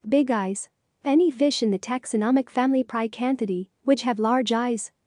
Big eyes. Any fish in the taxonomic family Prycanthidae, which have large eyes,